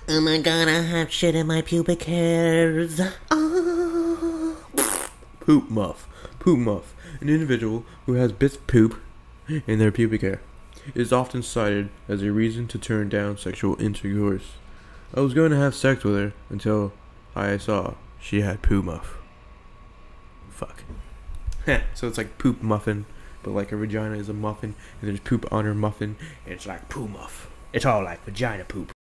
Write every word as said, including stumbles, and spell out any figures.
Oh my god, I have shit in my pubic hairs. Oh. Poo Muff. Poo Muff, an individual who has bits of poop in their pubic hair, is often cited as a reason to turn down sexual intercourse. I was going to have sex with her until I saw she had Poo Muff. Fuck. So it's like poop muffin, but like her vagina is a muffin, and there's poop on her muffin, and it's like Poo Muff. It's all like vagina poop.